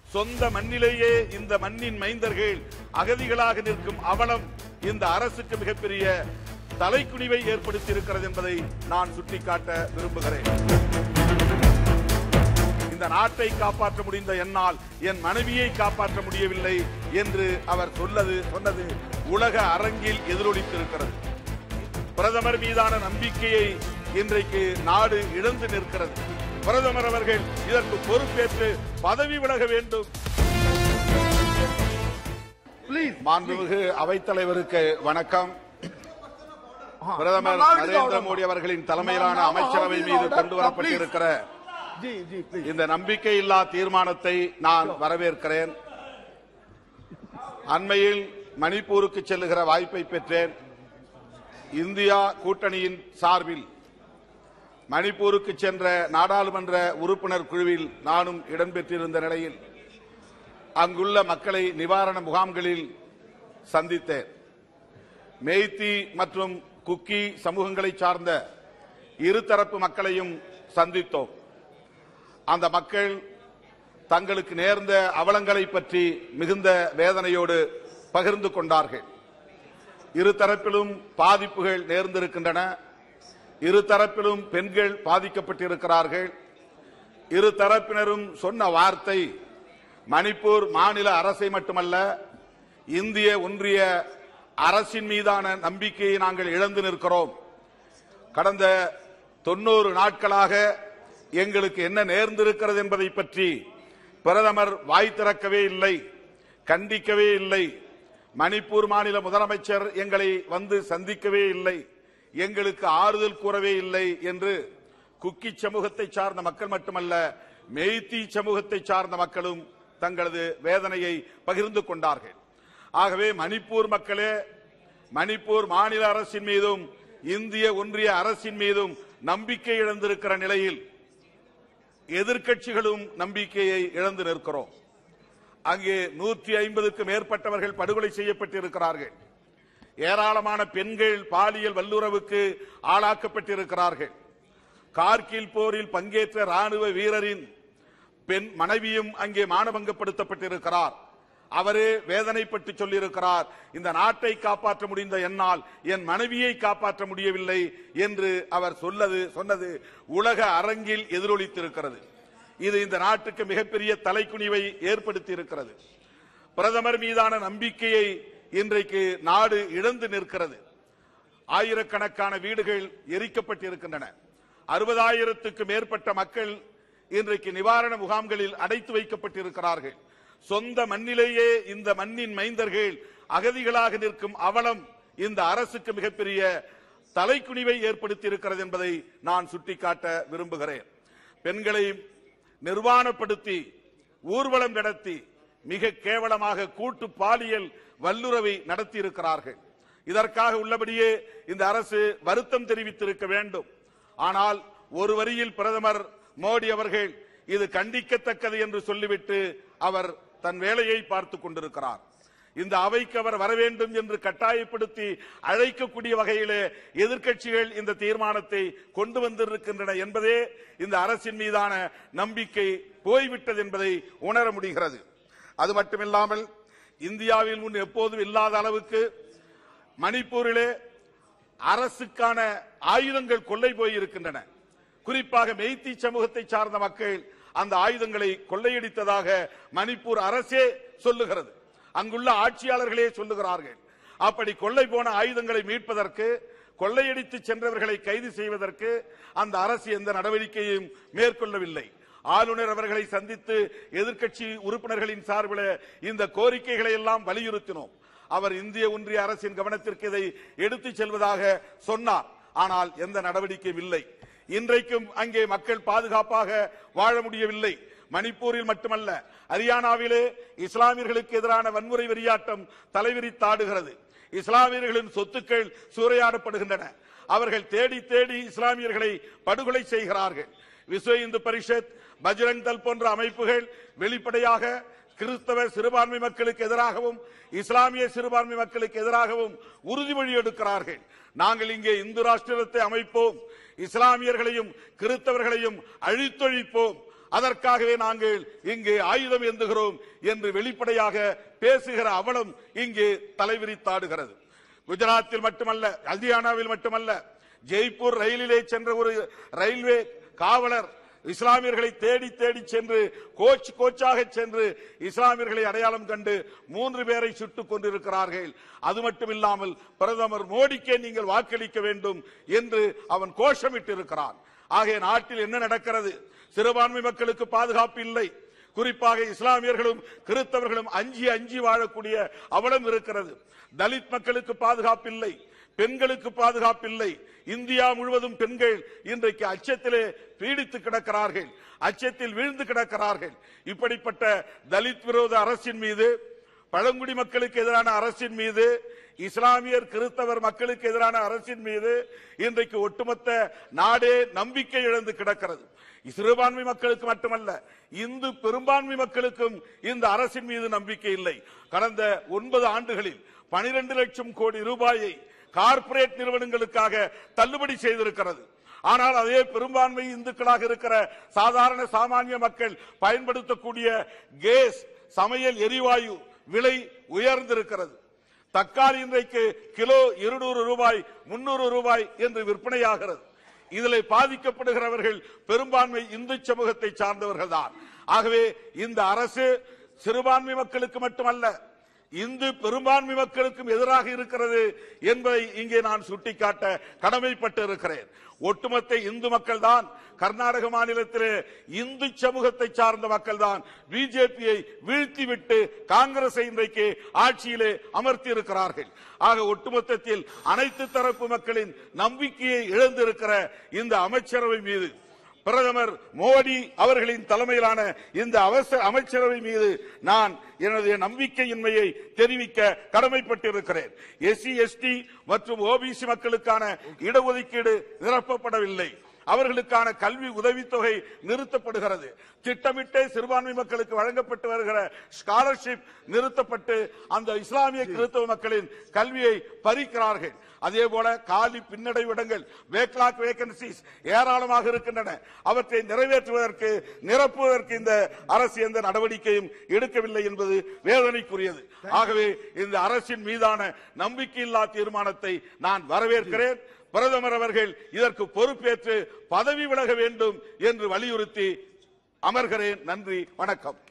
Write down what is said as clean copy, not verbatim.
சொந்த மண்ணிலேயே இந்த மண்ணின் மைந்தர்கள் அகதிகளாக நிற்கும் அவலம் இந்த அரசுக்கு மிகப்பெரிய தலைக்குனிவை ஏற்படுத்தி இருக்கிறது என்பதை நான் சுட்டிக்காட்ட விரும்புகிறேன். இந்த நாட்டை காப்பாற்ற முடிந்த என்னால் என் மனைவியை காப்பாற்ற முடியவில்லை என்று அவர் சொன்னது உலக அரங்கில் எதிரொலித்திருக்கிறது. பிரதமர் மீதான நம்பிக்கையை இன்றைக்கு நாடு இழந்து நிற்கிறது. பிரதமர் அவர்கள் இதற்கு பொறுப்பேற்று பதவி விலக வேண்டும். மாண்புமிகு அவைத்தலைவருக்கு வணக்கம். பிரதமர் நரேந்திர மோடி அவர்களின் தலைமையிலான அமைச்சரவை மீது கொண்டுவரப்பட்டிருக்கிற இந்த நம்பிக்கையில்லா தீர்மானத்தை நான் வரவேற்கிறேன். அண்மையில் மணிப்பூருக்கு செல்லுகிற வாய்ப்பை பெற்றேன். இந்தியா கூட்டணியின் சார்பில் மணிப்பூருக்கு சென்ற நாடாளுமன்ற உறுப்பினர் குழுவில் நானும் இடம்பெற்றிருந்த நிலையில் அங்குள்ள மக்களை நிவாரண முகாம்களில் சந்தித்தேன். மெய்தி மற்றும் குக்கி சமூகங்களை சார்ந்த இருதரப்பு மக்களையும் சந்தித்தோம். அந்த மக்கள் தங்களுக்கு நேர்ந்த அவலங்களை பற்றி மிகுந்த வேதனையோடு பகிர்ந்து கொண்டார்கள். இருதரப்பிலும் பாதிப்புகள் நேர்ந்திருக்கின்றன. இருதரப்பிலும் பெண்கள் பாதிக்கப்பட்டிருக்கிறார்கள். இருதரப்பினரும் சொன்ன வார்த்தை மணிப்பூர் மாநில அரசை மட்டுமல்ல, இந்திய ஒன்றிய அரசின் மீதான நம்பிக்கையை நாங்கள் இழந்து நிற்கிறோம். கடந்த 90 நாட்களாக எங்களுக்கு என்ன நேர்ந்திருக்கிறது என்பதை பற்றி பிரதமர் வாய் திறக்கவே இல்லை, கண்டிக்கவே இல்லை. மணிப்பூர் மாநில முதலமைச்சர் எங்களை வந்து சந்திக்கவே இல்லை, எங்களுக்கு ஆறுதல் கூறவே இல்லை என்று குக்கி சமூகத்தை சார்ந்த மக்கள் மட்டுமல்ல, மெய்தி சமூகத்தை சார்ந்த மக்களும் தங்களது வேதனையை பகிர்ந்து கொண்டார்கள். ஆகவே மணிப்பூர் மக்களே, மணிப்பூர் மாநில அரசின் மீதும் இந்திய ஒன்றிய அரசின் மீதும் நம்பிக்கை இழந்திருக்கிற நிலையில் எதிர்க்கட்சிகளும் நம்பிக்கையை இழந்து நிற்கிறோம். அங்கே 150க்கும் மேற்பட்டவர்கள் படுகொலை செய்யப்பட்டிருக்கிறார்கள். ஏராளமான பெண்கள் பாலியல் வல்லுறவுக்கு ஆளாக்கப்பட்டிருக்கிறார்கள். கார்கில் போரில் பங்கேற்ற ராணுவ வீரரின் பெண் மனைவியும் அங்கே மானபங்கப்படுத்தப்பட்டிருக்கிறார். அவரே வேதனைப்பட்டு சொல்லியிருக்கிறார், இந்த நாட்டை காப்பாற்ற முடிந்த என்னால் என் மனைவியை காப்பாற்ற முடியவில்லை என்று அவர் சொன்னது உலக அரங்கில் எதிரொலித்திருக்கிறது. இது இந்த நாட்டுக்கு மிகப்பெரிய தலைக்குனிவை ஏற்படுத்தி இருக்கிறது. பிரதமர் மீதான நம்பிக்கையை இன்றைக்கு நாடு இழந்து நிற்கிறது. ஆயிரக்கணக்கான வீடுகள் எரிக்கப்பட்டிருக்கின்றன. 60,000க்கும் மேற்பட்ட மக்கள் இன்றைக்கு நிவாரண முகாம்களில் அடைத்து வைக்கப்பட்டிருக்கிறார்கள். சொந்த மண்ணிலேயே இந்த மண்ணின் மைந்தர்கள் அகதிகளாக நிற்கும் அவலம் இந்த அரசுக்கு மிகப்பெரிய தலைக்குனிவை ஏற்படுத்தி இருக்கிறது என்பதை நான் சுட்டிக்காட்ட விரும்புகிறேன். பெண்களை நிர்வாணப்படுத்தி ஊர்வலம் நடத்தி மிக கேவலமாக கூட்டு பாலியல் வல்லுறவை நடத்தி இருக்கிறார்கள். இதற்காக உள்ளபடியே இந்த அரசு வருத்தம் தெரிவித்திருக்க வேண்டும். ஆனால் ஒரு வரியில் பிரதமர் மோடி அவர்கள் இது கண்டிக்கத்தக்கது என்று சொல்லிவிட்டு அவர் தன் வேலையை பார்த்துக் கொண்டிருக்கிறார். இந்த அவைக்கு அவர் வர வேண்டும் என்று கட்டாயப்படுத்தி அழைக்கக்கூடிய வகையிலே எதிர்க்கட்சிகள் இந்த தீர்மானத்தை கொண்டு வந்திருக்கின்றன என்பதே இந்த அரசின் மீதான நம்பிக்கை போய்விட்டது என்பதை உணர முடிகிறது. அது மட்டுமில்லாமல் இந்தியாவில் முன் எப்போதும் இல்லாத அளவுக்கு மணிப்பூரிலே அரசுக்கான ஆயுதங்கள் கொள்ளை போயிருக்கின்றன. குறிப்பாக மெய்தி சமூகத்தை சார்ந்த மக்கள் அந்த ஆயுதங்களை கொள்ளையடித்ததாக மணிப்பூர் அரசே சொல்லுகிறது. அங்குள்ள ஆட்சியாளர்களே சொல்லுகிறார்கள். அப்படி கொள்ளை போன ஆயுதங்களை மீட்பதற்கு, கொள்ளையடித்து சென்றவர்களை கைது செய்வதற்கு அந்த அரசு எந்த நடவடிக்கையும் மேற்கொள்ளவில்லை. ஆளுநர் அவர்களை சந்தித்து எதிர்க்கட்சி உறுப்பினர்களின் சார்பில் இந்த கோரிக்கைகளை எல்லாம் வலியுறுத்தினோம். அவர் இந்திய ஒன்றிய அரசின் கவனத்திற்கு இதை எடுத்துச் செல்வதாக சொன்னார். ஆனால் எந்த நடவடிக்கையும் இல்லை. இன்றைக்கும் அங்கே மக்கள் பாதுகாப்பாக வாழ முடியவில்லை. மணிப்பூரில் மட்டுமல்ல, ஹரியானாவிலே இஸ்லாமியர்களுக்கு எதிரான வன்முறை வெறியாட்டம் தலைவிரித்தாடுகிறது. இஸ்லாமியர்களின் சொத்துக்கள் சூறையாடப்படுகின்றன. அவர்கள் தேடி தேடி இஸ்லாமியர்களை படுகொலை செய்கிறார்கள். விஸ்வ இந்து பரிஷத், பஜ்ரங் தள் போன்ற அமைப்புகள் வெளிப்படையாக கிறிஸ்தவ சிறுபான்மை மக்களுக்கு எதிராகவும் இஸ்லாமிய சிறுபான்மை மக்களுக்கு எதிராகவும் உறுதிமொழி எடுக்கிறார்கள். நாங்கள் இங்கே இந்து ராஷ்டிரத்தை அமைப்போம், இஸ்லாமியர்களையும் கிறிஸ்தவர்களையும் அழித்தொழிப்போம், அதற்காகவே நாங்கள் இங்கே ஆயுதம் ஏந்துகிறோம் என்று வெளிப்படையாக பேசுகிற அவலம் இங்கே தலைவிரித்தாடுகிறது. குஜராத்தில் மட்டுமல்ல, ஹரியானாவில் மட்டுமல்ல, ஜெய்ப்பூர் ரயிலிலே சென்ற ஒரு ரயில்வே காவலர் இஸ்லாமியர்களை தேடி தேடி சென்று கோச்சாக சென்று இஸ்லாமியர்களை அடையாளம் கண்டு 3 பேரை சுட்டுக் கொண்டிருக்கிறார்கள். அது மட்டுமில்லாமல் பிரதமர் மோடிக்கே நீங்கள் வாக்களிக்க வேண்டும் என்று அவன் கோஷமிட்டிருக்கிறான். ஆகிய நாட்டில் என்ன நடக்கிறது? சிறுபான்மை மக்களுக்கு பாதுகாப்பு இல்லை. குறிப்பாக இஸ்லாமியர்களும் கிறிஸ்தவர்களும் அஞ்சி வாழக்கூடிய அவலம் இருக்கிறது. தலித் மக்களுக்கு பாதுகாப்பு இல்லை, பெண்களுக்கு பாதுகாப்பு இல்லை. இந்தியா முழுவதும் பெண்கள் இன்றைக்கு அச்சத்திலே பீடித்து கிடக்கிறார்கள், அச்சத்தில் வீழ்ந்து கிடக்கிறார்கள். இப்படிப்பட்ட தலித் விரோத அரசின் மீது, பழங்குடி மக்களுக்கு எதிரான அரசின் மீது, இஸ்லாமியர் கிறிஸ்தவர் மக்களுக்கு எதிரான அரசின் மீது இன்றைக்கு ஒட்டுமொத்த நாடே நம்பிக்கை இழந்து கிடக்கிறது. சிறுபான்மை மக்களுக்கு மட்டுமல்ல, இந்து பெரும்பான்மை மக்களுக்கும் இந்த அரசின் மீது நம்பிக்கை இல்லை. கடந்த 9 ஆண்டுகளில் 12 லட்சம் கோடி ரூபாயை கார்ப்பரேட் நிறுவனங்களுக்காக தள்ளுபடி செய்திருக்கிறது. ஆனால் அதே பெரும்பான்மை இந்துக்களாக இருக்கிற சாதாரண சாமானிய மக்கள் பயன்படுத்தக்கூடிய கேஸ், சமையல் எரிவாயு விலை உயர்ந்திருக்கிறது. தக்காளி இன்றைக்கு கிலோ 200 ரூபாய் 300 ரூபாய் என்று விற்பனையாகிறது. இதில் பாதிக்கப்படுகிறவர்கள் பெரும்பான்மை இந்து சமூகத்தை சார்ந்தவர்கள் தான். ஆகவே இந்த அரசு சிறுபான்மை மக்களுக்கு மட்டுமல்ல, இந்து பெரும்பான்மை மக்களுக்கும் எதிராக இருக்கிறது என்பதை இங்கே நான் சுட்டிக்காட்ட கடமைப்பட்டு இருக்கிறேன். ஒட்டுமொத்த இந்து மக்கள் தான், கர்நாடக மாநிலத்திலே இந்து சமூகத்தை சார்ந்த மக்கள் தான் பிஜேபியை வீழ்த்திவிட்டு காங்கிரஸை இன்றைக்கு ஆட்சியிலே அமர்த்தி இருக்கிறார்கள். ஆக ஒட்டுமொத்தத்தில் அனைத்து தரப்பு மக்களின் நம்பிக்கையை இழந்திருக்கிற இந்த அமைச்சரவை மீது, பிரதமர் மோடி அவர்களின் தலைமையிலான இந்த அமைச்சரவை மீது நான் எனது நம்பிக்கையின்மையை தெரிவிக்க கடமைப்பட்டிருக்கிறேன். எஸ்சி எஸ்டி மற்றும் ஓபிசி மக்களுக்கான இடஒதுக்கீடு நிரப்பப்படவில்லை. அவர்களுக்கான கல்வி உதவித்தொகை நிறுத்தப்படுகிறது. திட்டமிட்டே சிறுபான்மை மக்களுக்கு வழங்கப்பட்டு வருகிற ஸ்காலர்ஷிப் நிறுத்தப்பட்டு அந்த இஸ்லாமிய கிறிஸ்தவ மக்களின் கல்வியை பறிக்கிறார்கள். அதேபோல காலி பின்னடைவிடங்கள், பேக்லாக் வேகன்சிஸ் ஏராளமாக இருக்கின்றன. அவற்றை நிறைவேற்றுவதற்கு, நிரப்புவதற்கு இந்த அரசு எந்த நடவடிக்கையும் எடுக்கவில்லை என்பது வேதனைக்குரியது. ஆகவே இந்த அரசின் மீதான நம்பிக்கையில்லா தீர்மானத்தை நான் வரவேற்கிறேன். பிரதமர் அவர்கள் இதற்கு பொறுப்பேற்று பதவி விலக வேண்டும் என்று வலியுறுத்தி அமர்கிறேன். நன்றி, வணக்கம்.